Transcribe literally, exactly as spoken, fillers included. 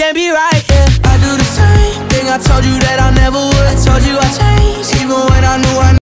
can't be right, yeah. I do the same thing, I told you that I never